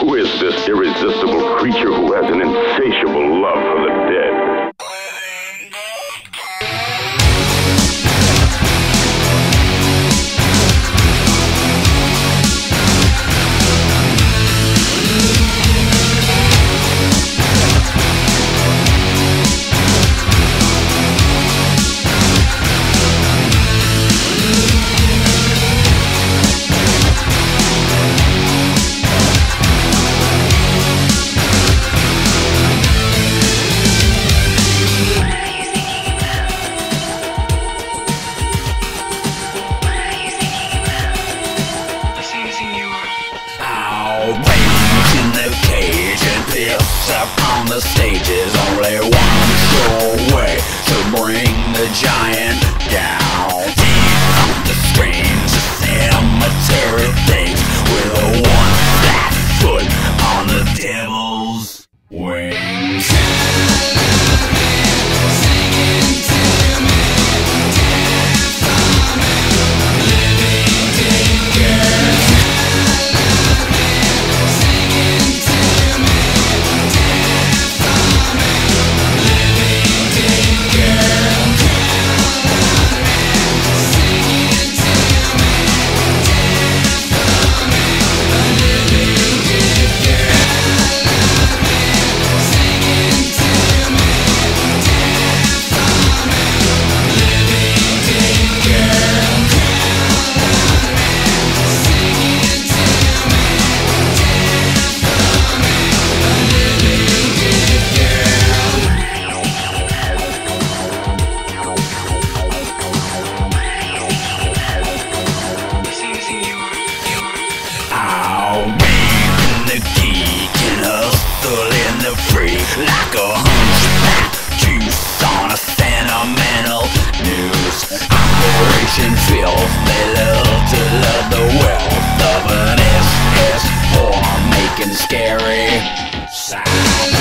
Who is this irresistible creature who has an insatiable love for the dead? Up on the stage is only one sure way to bring the giant down. Deep on the screens, cemetery things with a one flat foot on the devil's wings. Like a hunchback juice on a sentimental news operation filth. They love to love the wealth of an SS form making scary sound.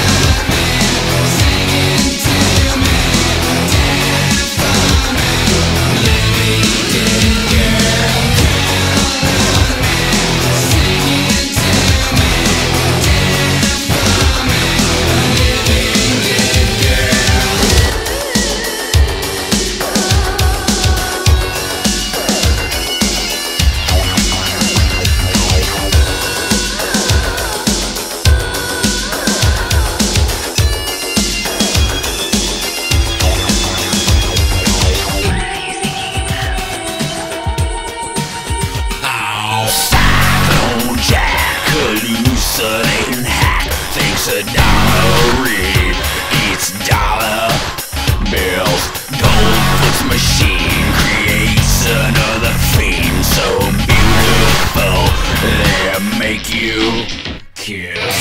Hallucinating hack thinks a dollar read eats dollar bills. Goldfoot's machine creates another theme so beautiful they make you kiss.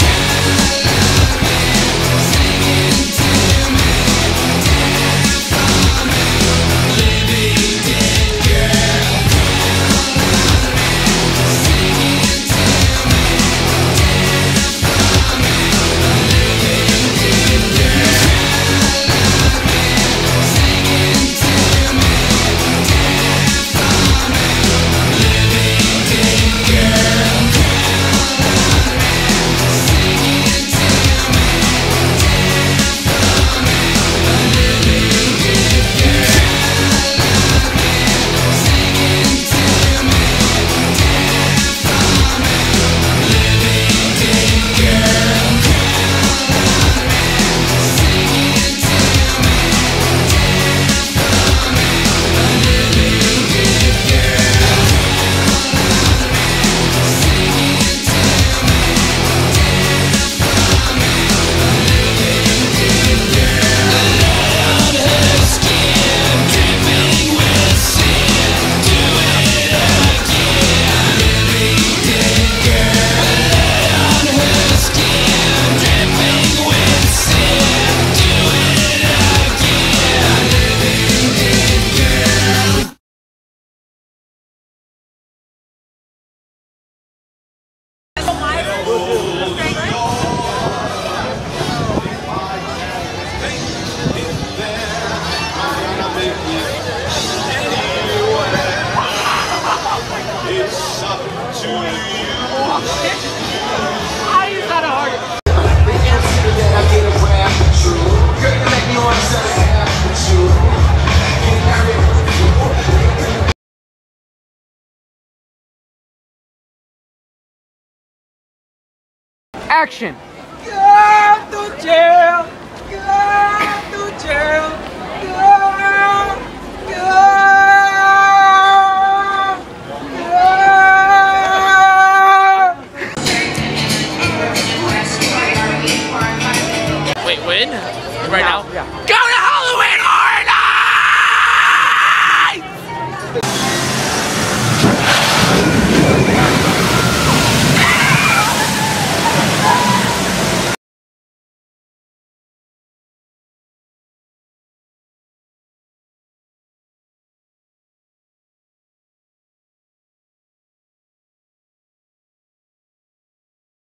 It's up to you. action! Go to jail! Go to jail!